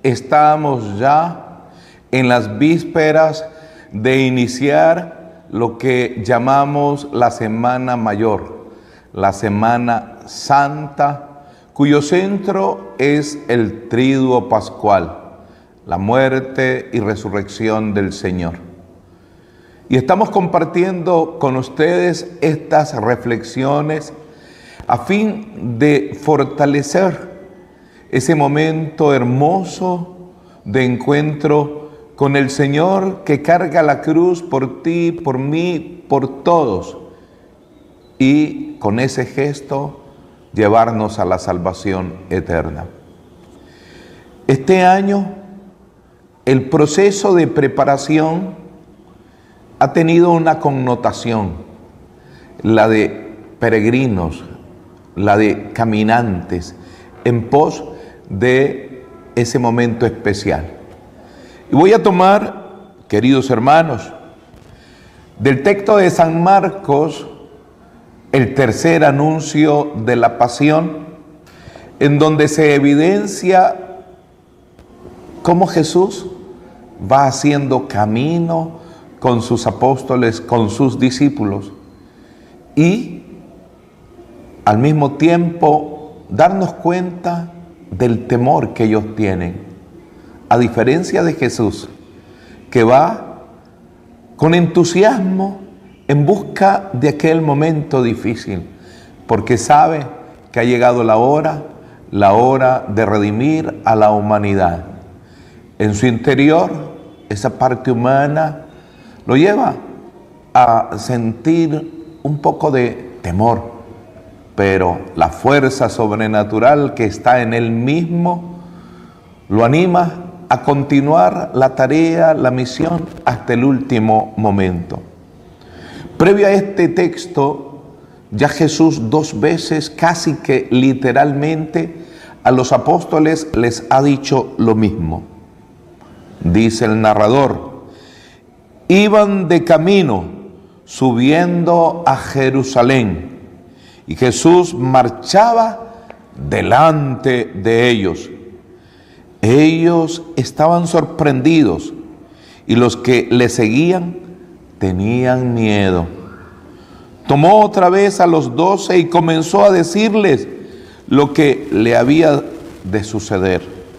estamos ya en las vísperas de iniciar lo que llamamos la Semana Mayor, la Semana Santa, cuyo centro es el Triduo Pascual, la muerte y resurrección del Señor. Y estamos compartiendo con ustedes estas reflexiones a fin de fortalecer ese momento hermoso de encuentro con el Señor que carga la cruz por ti, por mí, por todos, y con ese gesto llevarnos a la salvación eterna. Este año el proceso de preparación ha tenido una connotación, la de peregrinos, la de caminantes, en pos de ese momento especial. Y voy a tomar, queridos hermanos, del texto de San Marcos, el tercer anuncio de la pasión, en donde se evidencia cómo Jesús va haciendo camino con sus apóstoles, con sus discípulos, y al mismo tiempo darnos cuenta del temor que ellos tienen, a diferencia de Jesús, que va con entusiasmo en busca de aquel momento difícil, porque sabe que ha llegado la hora de redimir a la humanidad. En su interior, esa parte humana lo lleva a sentir un poco de temor, pero la fuerza sobrenatural que está en él mismo lo anima a continuar la tarea, la misión hasta el último momento. Previo a este texto, ya Jesús 2 veces, casi que literalmente, a los apóstoles les ha dicho lo mismo. Dice el narrador: iban de camino subiendo a Jerusalén, y Jesús marchaba delante de ellos. Ellos estaban sorprendidos, y los que le seguían tenían miedo. Tomó otra vez a los 12 y comenzó a decirles lo que le había de suceder.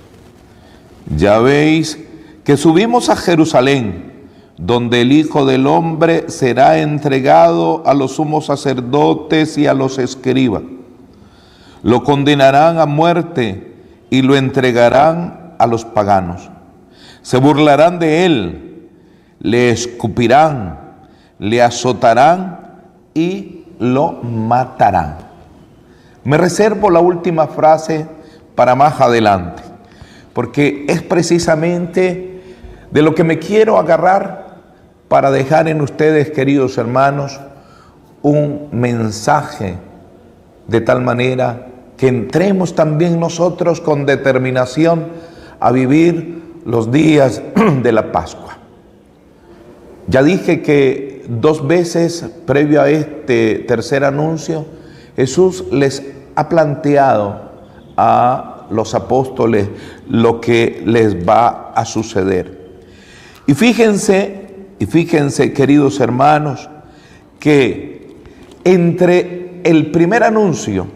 Ya veis que subimos a Jerusalén, donde el Hijo del Hombre será entregado a los sumos sacerdotes y a los escribas. Lo condenarán a muerte y lo entregarán a los paganos. Se burlarán de él, le escupirán, le azotarán y lo matarán. Me reservo la última frase para más adelante, porque es precisamente de lo que me quiero agarrar para dejar en ustedes, queridos hermanos, un mensaje de tal manera que entremos también nosotros con determinación a vivir los días de la Pascua. Ya dije que 2 veces previo a este tercer anuncio, Jesús les ha planteado a los apóstoles lo que les va a suceder. Y fíjense, queridos hermanos, que entre el primer anuncio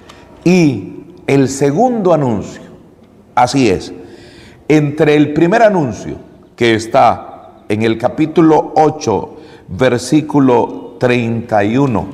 y el segundo anuncio, así es, entre el primer anuncio, que está en el capítulo 8, versículo 31,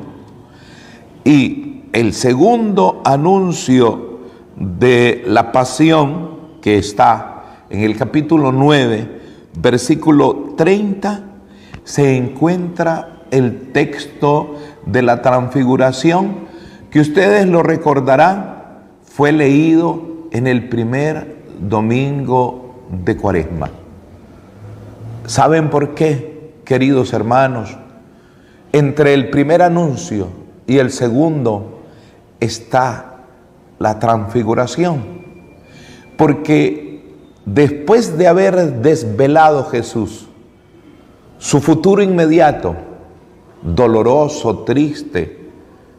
y el segundo anuncio de la pasión, que está en el capítulo 9, versículo 30, se encuentra el texto de la transfiguración, que ustedes lo recordarán, fue leído en el primer domingo de Cuaresma. ¿Saben por qué, queridos hermanos? Entre el primer anuncio y el segundo está la transfiguración, porque después de haber desvelado Jesús su futuro inmediato, doloroso, triste,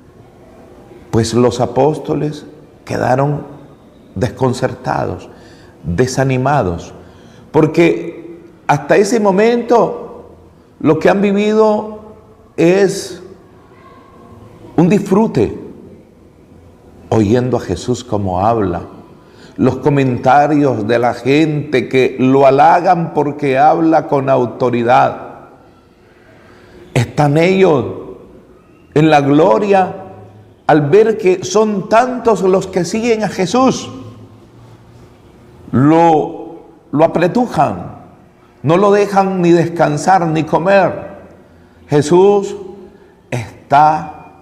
pues los apóstoles quedaron desconcertados, desanimados, porque hasta ese momento lo que han vivido es un disfrute, oyendo a Jesús como habla, los comentarios de la gente que lo halagan porque habla con autoridad. Están ellos en la gloria al ver que son tantos los que siguen a Jesús. Lo apretujan, no lo dejan ni descansar ni comer. Jesús está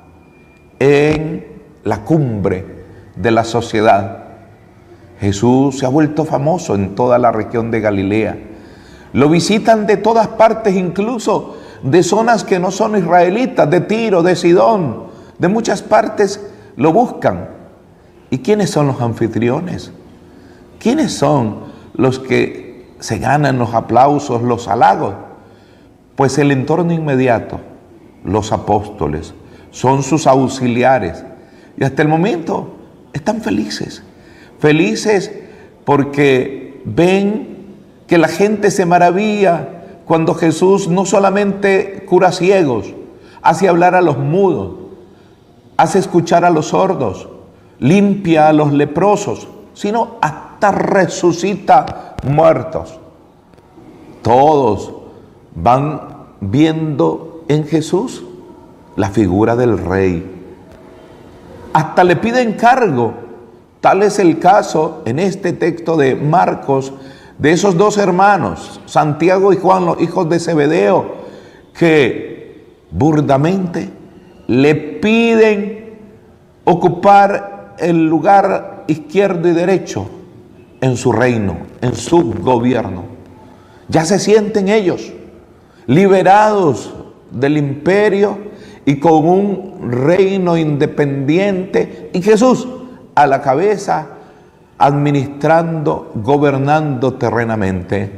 en la cumbre de la sociedad. Jesús se ha vuelto famoso en toda la región de Galilea. Lo visitan de todas partes, incluso de zonas que no son israelitas, de Tiro, de Sidón, de muchas partes lo buscan. ¿Y quiénes son los anfitriones? ¿Quiénes son los que se ganan los aplausos, los halagos? Pues el entorno inmediato, los apóstoles, son sus auxiliares. Y hasta el momento están felices. Felices porque ven que la gente se maravilla cuando Jesús no solamente cura ciegos, hace hablar a los mudos, hace escuchar a los sordos, limpia a los leprosos, sino hasta resucita muertos. Todos van viendo en Jesús la figura del Rey. Hasta le piden cargo. Tal es el caso en este texto de Marcos de esos dos hermanos, Santiago y Juan, los hijos de Zebedeo, que burdamente le piden ocupar el lugar izquierdo y derecho en su reino, en su gobierno. Ya se sienten ellos liberados del imperio y con un reino independiente, y Jesús a la cabeza, administrando, gobernando terrenamente.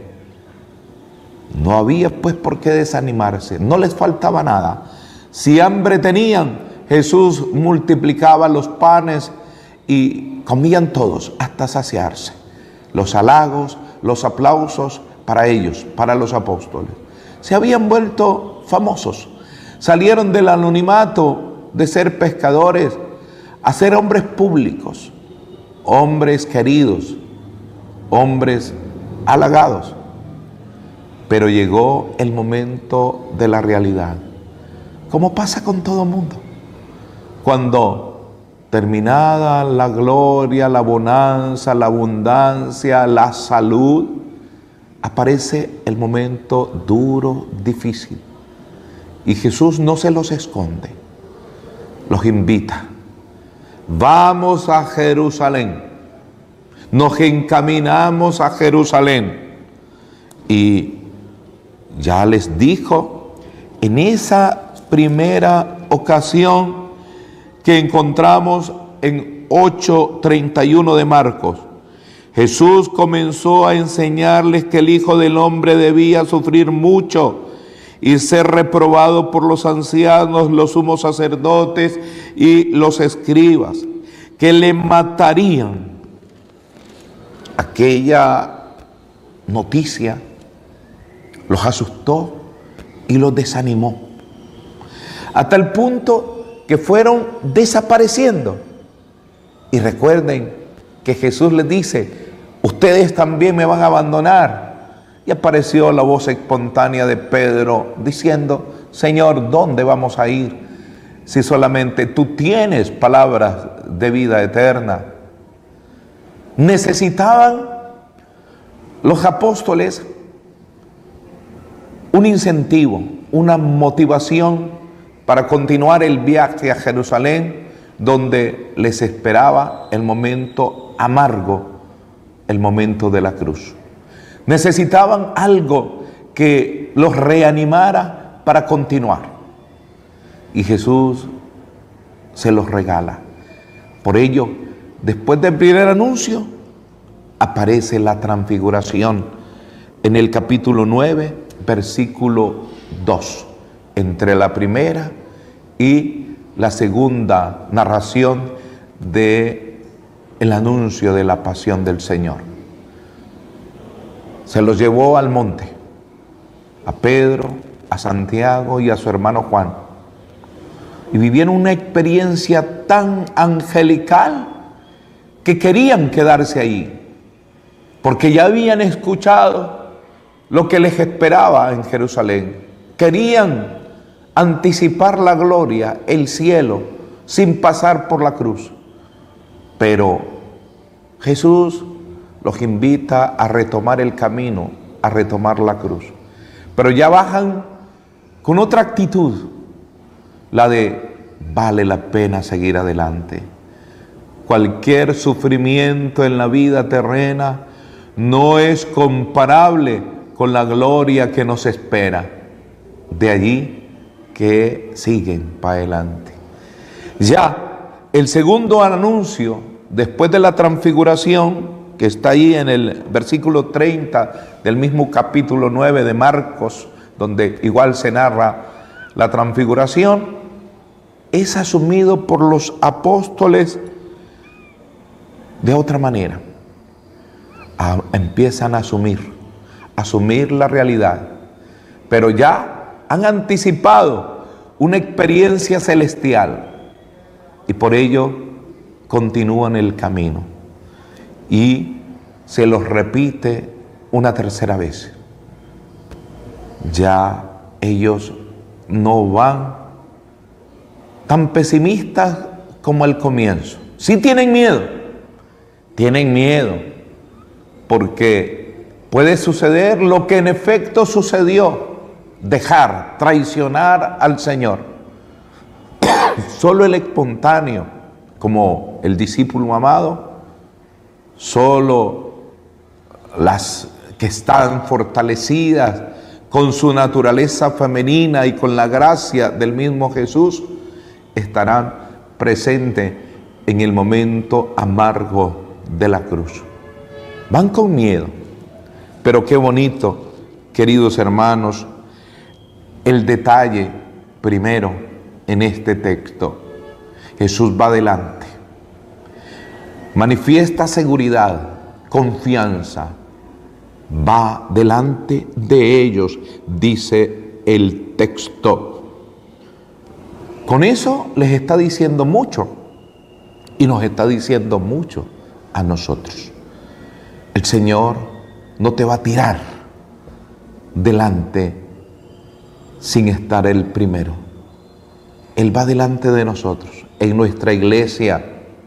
No había pues por qué desanimarse, no les faltaba nada. Si hambre tenían, Jesús multiplicaba los panes y comían todos hasta saciarse. Los halagos, los aplausos para ellos, para los apóstoles. Se habían vuelto famosos, salieron del anonimato de ser pescadores a ser hombres públicos, hombres queridos, hombres halagados. Pero llegó el momento de la realidad, como pasa con todo mundo. Cuando terminada la gloria, la bonanza, la abundancia, la salud, aparece el momento duro, difícil. Y Jesús no se los esconde, los invita. Vamos a Jerusalén. Nos encaminamos a Jerusalén. Y ya les dijo en esa primera ocasión que encontramos en 8:31 de Marcos. Jesús comenzó a enseñarles que el Hijo del Hombre debía sufrir mucho y ser reprobado por los ancianos, los sumos sacerdotes y los escribas, que le matarían. Aquella noticia los asustó y los desanimó, hasta el punto que fueron desapareciendo. Y recuerden que Jesús les dice: ustedes también me van a abandonar. Y apareció la voz espontánea de Pedro diciendo: Señor, ¿dónde vamos a ir si solamente tú tienes palabras de vida eterna? Necesitaban los apóstoles un incentivo, una motivación para continuar el viaje a Jerusalén, donde les esperaba el momento amargo, el momento de la cruz. Necesitaban algo que los reanimara para continuar. Y Jesús se los regala. Por ello, después del primer anuncio, aparece la transfiguración en el capítulo 9, versículo 2, entre la primera y la segunda narración del anuncio de la pasión del Señor. se los llevó al monte, a Pedro, a Santiago y a su hermano Juan. Y vivieron una experiencia tan angelical que querían quedarse ahí, porque ya habían escuchado lo que les esperaba en Jerusalén. Querían anticipar la gloria, el cielo, sin pasar por la cruz. Pero Jesús los invita a retomar el camino, a retomar la cruz. Pero ya bajan con otra actitud, la de vale la pena seguir adelante. Cualquier sufrimiento en la vida terrena no es comparable con la gloria que nos espera. De allí que siguen para adelante. Ya el segundo anuncio, después de la transfiguración, que está ahí en el versículo 30 del mismo capítulo 9 de Marcos, donde igual se narra la transfiguración, es asumido por los apóstoles de otra manera. Empiezan a asumir la realidad, pero ya han anticipado una experiencia celestial y por ello continúan el camino. Y se los repite una tercera vez. Ya ellos no van tan pesimistas como al comienzo. Sí tienen miedo, porque puede suceder lo que en efecto sucedió, traicionar al Señor. Solo el espontáneo, como el discípulo amado, solo las que están fortalecidas con su naturaleza femenina y con la gracia del mismo Jesús, estarán presentes en el momento amargo de la cruz. Van con miedo, pero qué bonito, queridos hermanos, el detalle primero en este texto. Jesús va adelante, manifiesta seguridad, confianza, va delante de ellos, dice el texto. Con eso les está diciendo mucho y nos está diciendo mucho a nosotros. El Señor no te va a tirar delante sin estar Él primero. Él va delante de nosotros, en nuestra iglesia,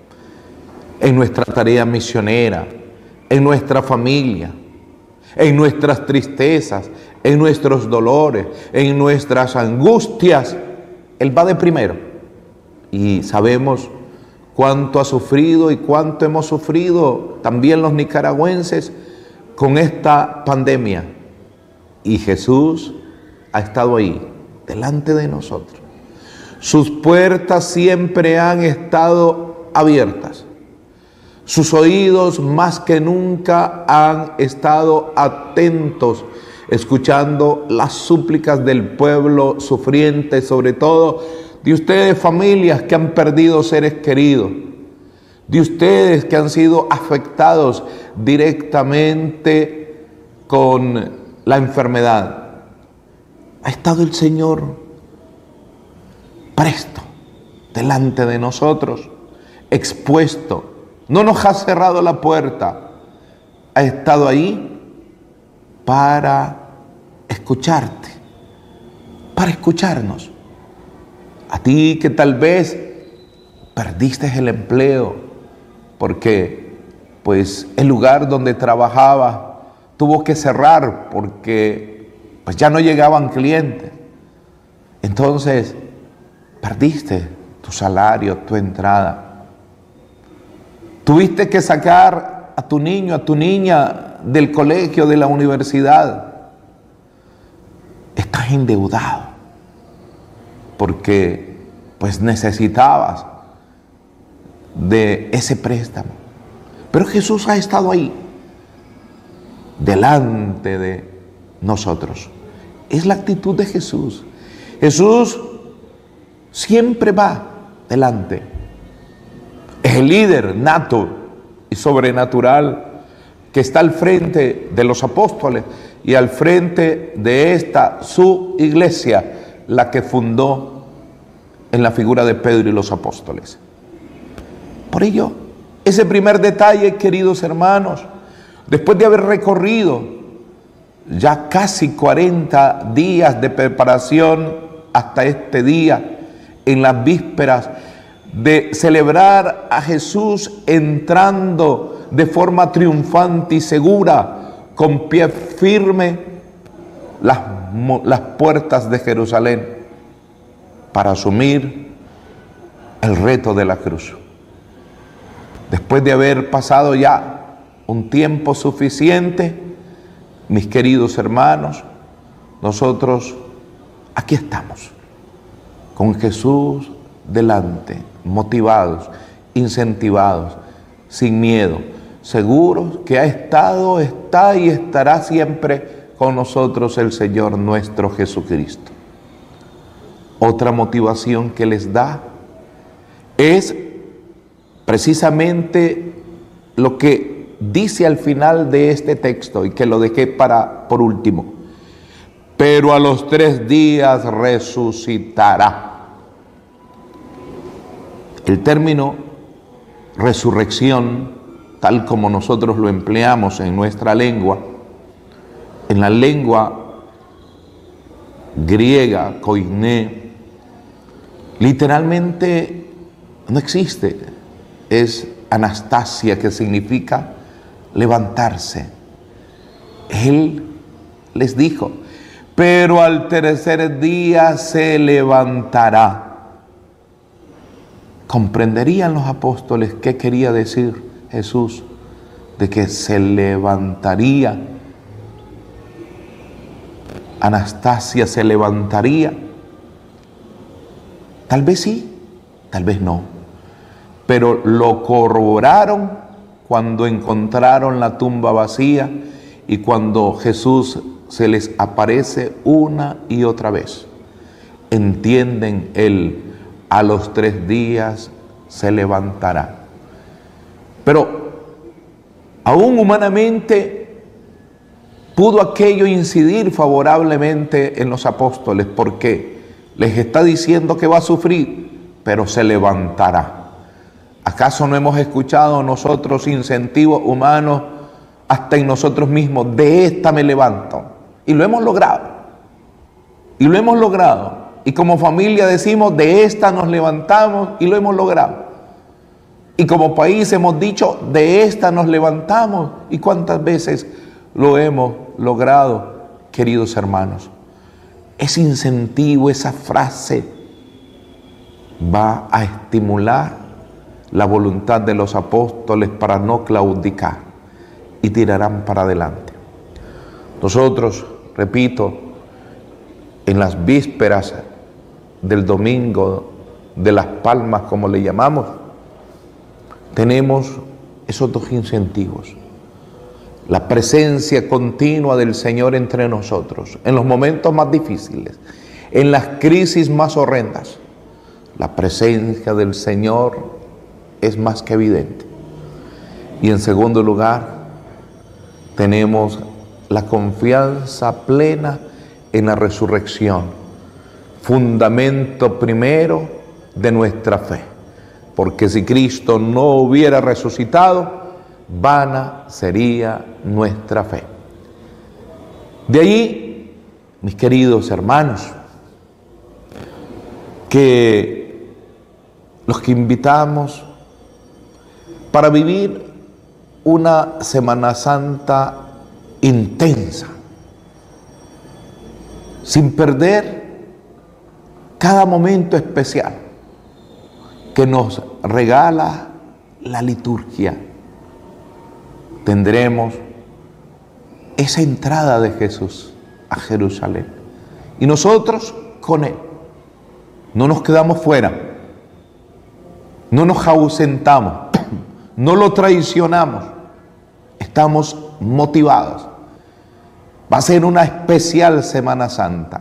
en nuestra tarea misionera, en nuestra familia, en nuestras tristezas, en nuestros dolores, en nuestras angustias. Él va de primero. Y sabemos cuánto ha sufrido y cuánto hemos sufrido también los nicaragüenses con esta pandemia. Y Jesús ha estado ahí, delante de nosotros. Sus puertas siempre han estado abiertas. Sus oídos más que nunca han estado atentos, escuchando las súplicas del pueblo sufriente, sobre todo de ustedes, familias que han perdido seres queridos, de ustedes que han sido afectados directamente con la enfermedad. Ha estado el Señor presto delante de nosotros, expuesto. No nos ha cerrado la puerta. Ha estado ahí para escucharte, para escucharnos. A ti que tal vez perdiste el empleo porque pues el lugar donde trabajaba tuvo que cerrar porque pues ya no llegaban clientes. Entonces perdiste tu salario, tu entrada. Tuviste que sacar a tu niño, a tu niña del colegio, de la universidad. Estás endeudado porque pues necesitabas de ese préstamo. Pero Jesús ha estado ahí, delante de nosotros. Es la actitud de Jesús. Jesús siempre va delante. Es el líder nato y sobrenatural que está al frente de los apóstoles y al frente de esta su iglesia, la que fundó en la figura de Pedro y los apóstoles. Por ello, ese primer detalle, queridos hermanos, después de haber recorrido ya casi 40 días de preparación hasta este día, en las vísperas de celebrar a Jesús entrando de forma triunfante y segura, con pie firme, las puertas de Jerusalén, para asumir el reto de la cruz. Después de haber pasado ya un tiempo suficiente, mis queridos hermanos, nosotros aquí estamos, con Jesús delante, motivados, incentivados, sin miedo, seguros que ha estado, está y estará siempre con nosotros el Señor nuestro Jesucristo. Otra motivación que les da es precisamente lo que dice al final de este texto, y que lo dejé por último. Pero a los 3 días resucitará. El término resurrección, tal como nosotros lo empleamos en nuestra lengua, en la lengua griega, koiné, literalmente no existe. Es anastasia, que significa levantarse. Él les dijo, pero al 3er día se levantará. ¿Comprenderían los apóstoles qué quería decir Jesús de que se levantaría? Anastasia se levantaría. Tal vez sí, tal vez no. Pero lo corroboraron cuando encontraron la tumba vacía y cuando Jesús se les aparece una y otra vez. Entienden a los 3 días se levantará. Pero aún humanamente pudo aquello incidir favorablemente en los apóstoles, porque les está diciendo que va a sufrir, pero se levantará. ¿Acaso no hemos escuchado nosotros incentivos humanos hasta en nosotros mismos? De esta me levanto. Y lo hemos logrado. Y lo hemos logrado. Y como familia decimos, de esta nos levantamos, y lo hemos logrado. Y como país hemos dicho, de esta nos levantamos. ¿Y cuántas veces lo hemos logrado, queridos hermanos? Ese incentivo, esa frase, va a estimular la voluntad de los apóstoles para no claudicar, y tirarán para adelante. Nosotros, repito, en las vísperas del domingo de las palmas, como le llamamos, tenemos esos 2 incentivos. La presencia continua del Señor entre nosotros, en los momentos más difíciles, en las crisis más horrendas. La presencia del Señor es más que evidente. Y en segundo lugar, tenemos la confianza plena en la resurrección, fundamento primero de nuestra fe, porque si Cristo no hubiera resucitado, vana sería nuestra fe. De ahí, mis queridos hermanos, que los que invitamos para vivir una Semana Santa intensa, sin perder cada momento especial que nos regala la liturgia, tendremos esa entrada de Jesús a Jerusalén. Y nosotros con Él no nos quedamos fuera, no nos ausentamos, no lo traicionamos, estamos motivados. Va a ser una especial Semana Santa.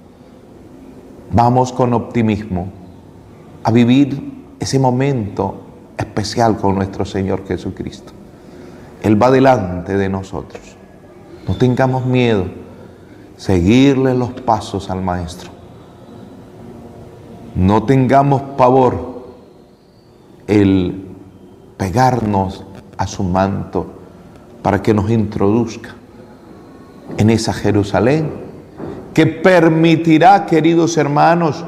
Vamos con optimismo a vivir ese momento especial con nuestro Señor Jesucristo. Él va delante de nosotros. No tengamos miedo, seguirle los pasos al Maestro. No tengamos pavor el pegarnos a su manto para que nos introduzca en esa Jerusalén que permitirá, queridos hermanos,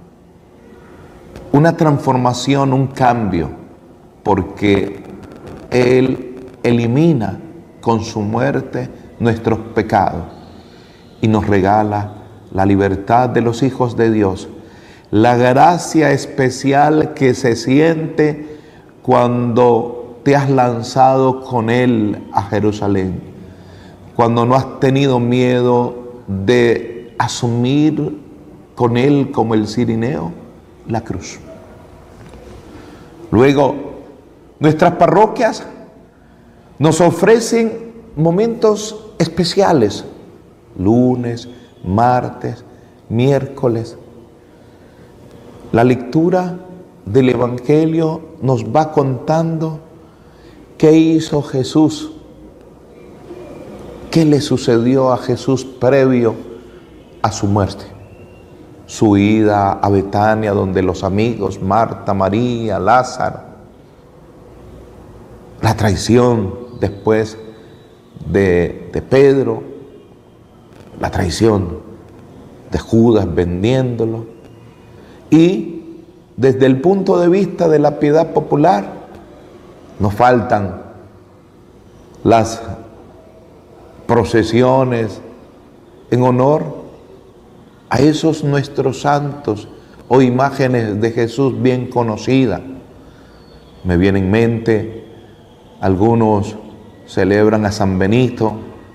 una transformación, un cambio, porque Él elimina con su muerte nuestros pecados y nos regala la libertad de los hijos de Dios, la gracia especial que se siente cuando te has lanzado con Él a Jerusalén, cuando no has tenido miedo de asumir con Él como el cirineo la cruz. Luego, nuestras parroquias nos ofrecen momentos especiales, lunes, martes, miércoles. La lectura del Evangelio nos va contando qué hizo Jesús, qué le sucedió a Jesús previo a su muerte. Su ida a Betania, donde los amigos, Marta, María, Lázaro, la traición después de Pedro, la traición de Judas vendiéndolo, y desde el punto de vista de la piedad popular, nos faltan las procesiones en honor a esos nuestros santos o imágenes de Jesús bien conocidas. Me viene en mente, algunos celebran a San Benito,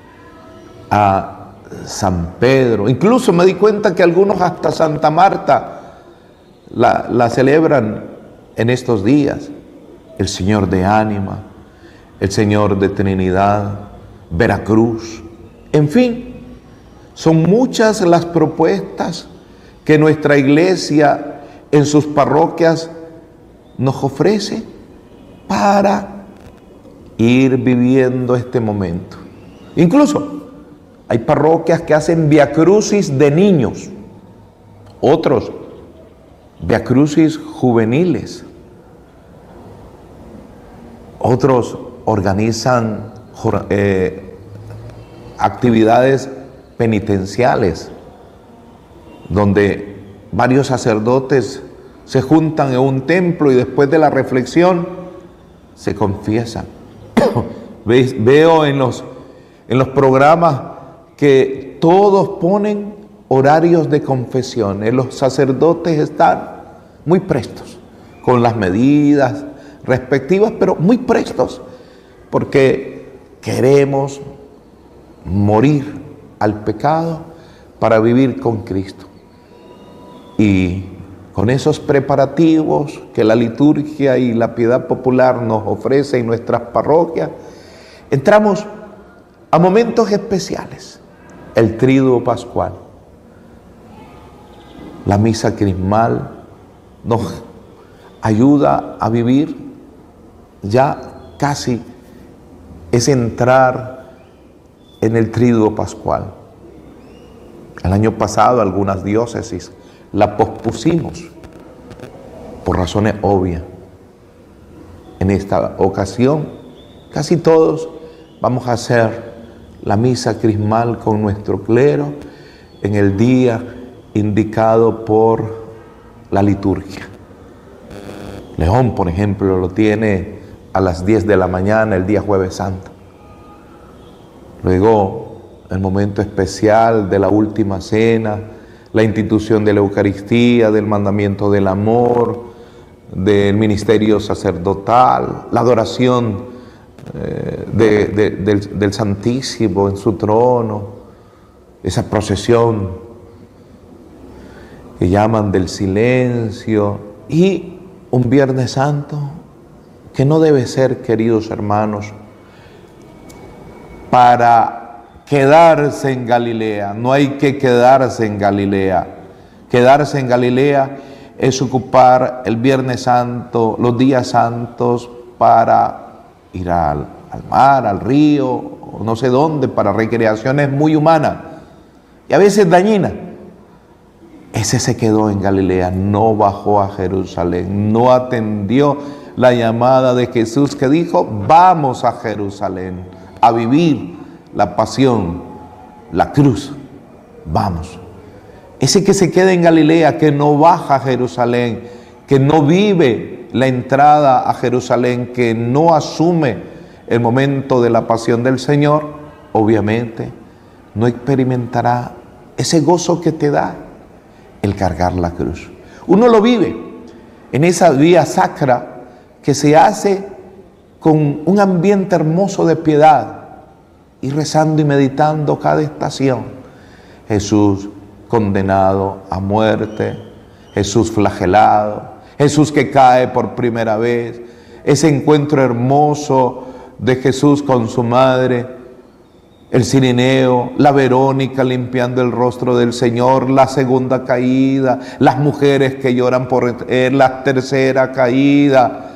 a San Pedro, incluso me di cuenta que algunos hasta Santa Marta la celebran en estos días. El Señor de Ánima, el Señor de Trinidad, Veracruz, en fin. Son muchas las propuestas que nuestra iglesia en sus parroquias nos ofrece para ir viviendo este momento. Incluso hay parroquias que hacen viacrucis de niños, otros viacrucis juveniles, otros organizan actividades penitenciales, donde varios sacerdotes se juntan en un templo y después de la reflexión se confiesan. Veo en los programas que todos ponen horarios de confesión. Los sacerdotes están muy prestos, con las medidas respectivas, pero muy prestos, porque queremos morir al pecado para vivir con Cristo. Y con esos preparativos que la liturgia y la piedad popular nos ofrece en nuestras parroquias, entramos a momentos especiales. El Tríduo Pascual, la misa crismal nos ayuda a vivir ya casi es entrar en el Tríduo Pascual. El año pasado algunas diócesis la pospusimos por razones obvias. En esta ocasión casi todos vamos a hacer la misa crismal con nuestro clero en el día indicado por la liturgia. León, por ejemplo, lo tiene a las 10 de la mañana el día Jueves Santo. Luego, el momento especial de la última cena, la institución de la Eucaristía, del mandamiento del amor, del ministerio sacerdotal, la adoración del Santísimo en su trono, esa procesión que llaman del silencio, y un Viernes Santo que no debe ser, queridos hermanos, para quedarse en Galilea. No hay que quedarse en Galilea. Quedarse en Galilea es ocupar el Viernes Santo, los días santos, para ir a al mar, al río, o no sé dónde, para recreaciones muy humanas y a veces dañinas. Ese se quedó en Galilea, no bajó a Jerusalén, no atendió la llamada de Jesús que dijo: vamos a Jerusalén a vivir la pasión, la cruz, vamos. Ese que se queda en Galilea, que no baja a Jerusalén, que no vive la entrada a Jerusalén, que no asume el momento de la pasión del Señor, obviamente no experimentará ese gozo que te da el cargar la cruz. Uno lo vive en esa vía sacra que se hace con un ambiente hermoso de piedad y rezando y meditando cada estación. Jesús condenado a muerte, Jesús flagelado, Jesús que cae por primera vez, ese encuentro hermoso de Jesús con su madre, el Cirineo, la Verónica limpiando el rostro del Señor, la segunda caída, las mujeres que lloran por él, la tercera caída,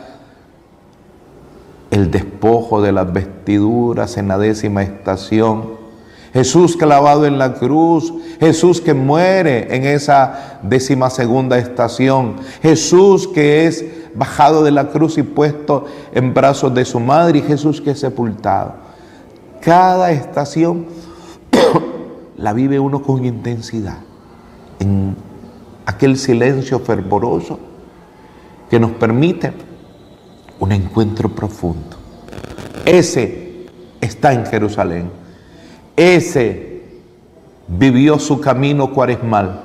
el despojo de las vestiduras en la 10ª estación, Jesús clavado en la cruz, Jesús que muere en esa 12ª estación, Jesús que es bajado de la cruz y puesto en brazos de su madre, y Jesús que es sepultado. Cada estación la vive uno con intensidad, en aquel silencio fervoroso que nos permite un encuentro profundo. Ese está en Jerusalén. Ese vivió su camino cuaresmal.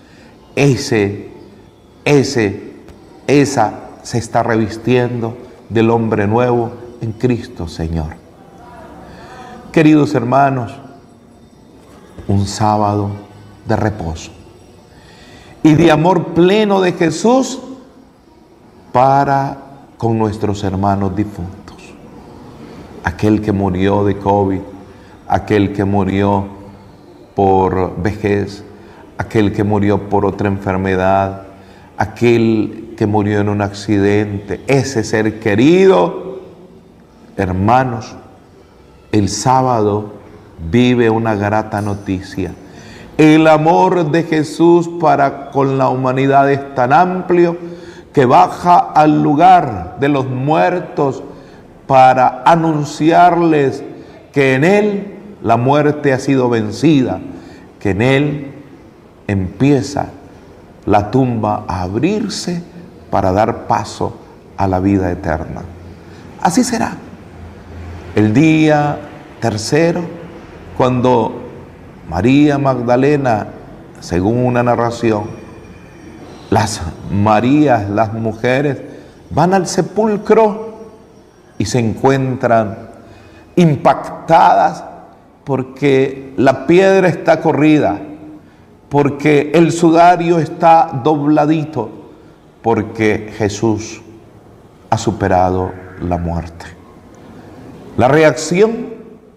Esa se está revistiendo del hombre nuevo en Cristo Señor. Queridos hermanos, un sábado de reposo y de amor pleno de Jesús para con nuestros hermanos difuntos. Aquel que murió de COVID, aquel que murió por vejez, aquel que murió por otra enfermedad, aquel que murió en un accidente, ese ser querido, hermanos, el sábado vive una grata noticia. El amor de Jesús para con la humanidad es tan amplio que baja al lugar de los muertos para anunciarles que en Él la muerte ha sido vencida, que en Él empieza la tumba a abrirse para dar paso a la vida eterna. Así será. El día tercero, cuando María Magdalena, según una narración, las Marías, las mujeres, van al sepulcro y se encuentran impactadas porque la piedra está corrida, porque el sudario está dobladito, porque Jesús ha superado la muerte. La reacción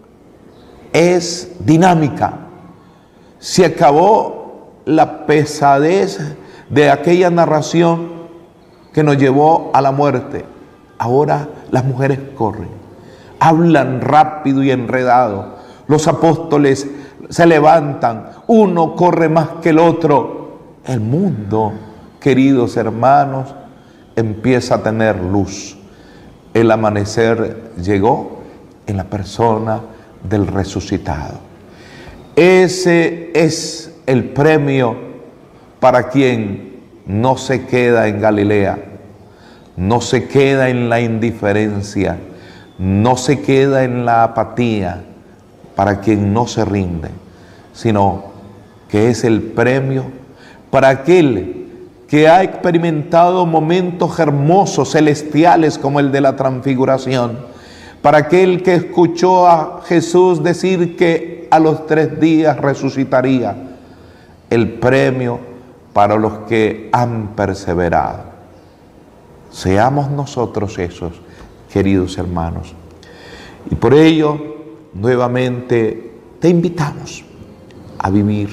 es dinámica. Se acabó la pesadez de aquella narración que nos llevó a la muerte. Ahora las mujeres corren, hablan rápido y enredado. Los apóstoles se levantan, uno corre más que el otro. El mundo, queridos hermanos, empieza a tener luz. El amanecer llegó en la persona del resucitado. Ese es el premio para quien no se queda en Galilea, no se queda en la indiferencia, no se queda en la apatía, para quien no se rinde, sino que es el premio para aquel que ha experimentado momentos hermosos, celestiales, como el de la transfiguración, para aquel que escuchó a Jesús decir que a los 3 días resucitaría, el premio para los que han perseverado. Seamos nosotros esos, queridos hermanos. Y por ello, nuevamente te invitamos a vivir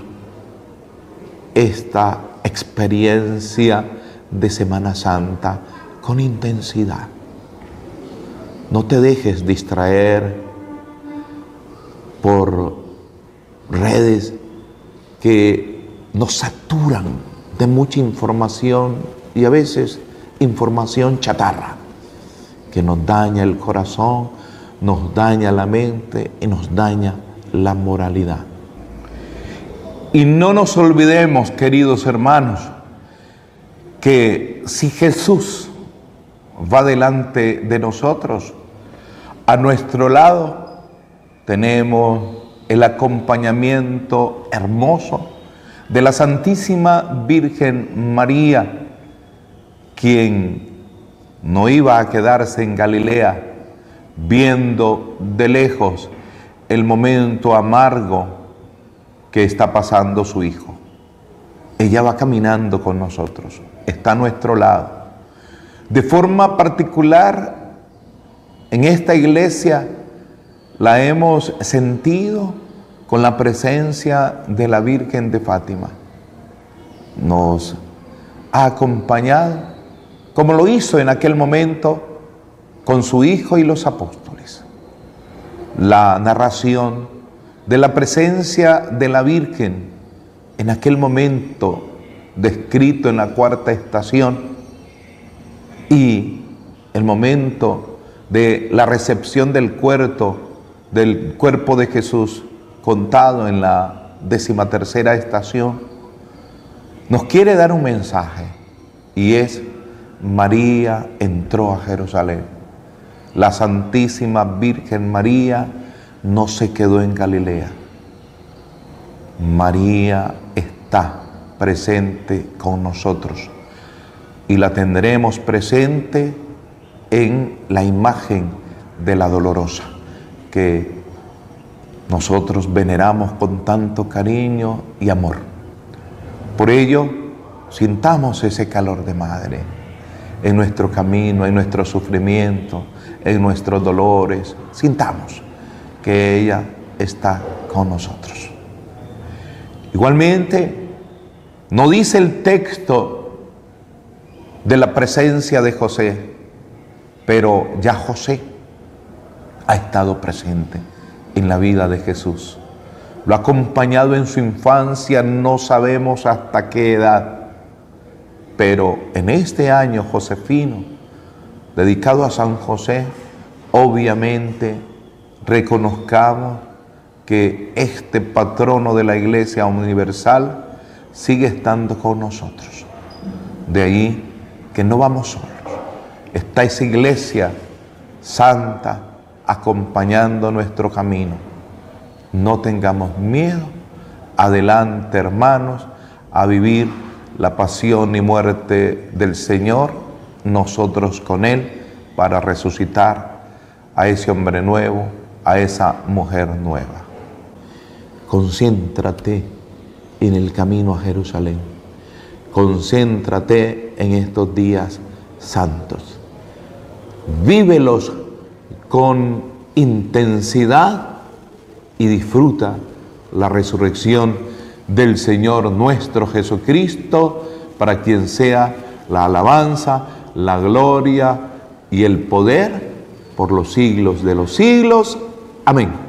esta experiencia de Semana Santa con intensidad. No te dejes distraer por redes que nos saturan de mucha información y a veces información chatarra que nos daña el corazón, nos daña la mente y nos daña la moralidad. Y no nos olvidemos, queridos hermanos, que si Jesús va delante de nosotros, a nuestro lado tenemos el acompañamiento hermoso de la Santísima Virgen María, quien no iba a quedarse en Galilea viendo de lejos el momento amargo que está pasando su hijo. Ella va caminando con nosotros, está a nuestro lado. De forma particular, en esta iglesia la hemos sentido con la presencia de la Virgen de Fátima. Nos ha acompañado, como lo hizo en aquel momento con su hijo y los apóstoles. La narración de la presencia de la Virgen en aquel momento descrito en la cuarta estación y el momento de la recepción del cuerpo de Jesús contado en la 13ª estación, nos quiere dar un mensaje y es: María entró a Jerusalén. La Santísima Virgen María no se quedó en Galilea. María está presente con nosotros y la tendremos presente en la imagen de la Dolorosa, que nosotros veneramos con tanto cariño y amor. Por ello, sintamos ese calor de madre en nuestro camino, en nuestro sufrimiento, en nuestros dolores. Sintamos que ella está con nosotros. Igualmente, no dice el texto de la presencia de José, pero ya José ha estado presente en la vida de Jesús. Lo ha acompañado en su infancia, no sabemos hasta qué edad, pero en este año josefino, dedicado a San José, obviamente reconozcamos que este patrono de la Iglesia Universal sigue estando con nosotros. De ahí que no vamos solos. Está esa Iglesia santa acompañando nuestro camino. No tengamos miedo. Adelante, hermanos, a vivir la pasión y muerte del Señor, nosotros con Él, para resucitar a ese hombre nuevo, a esa mujer nueva. Concéntrate en el camino a Jerusalén. Concéntrate en estos días santos. Vívelos con intensidad y disfruta la resurrección del Señor nuestro Jesucristo, para quien sea la alabanza, la gloria y el poder por los siglos de los siglos. Amén.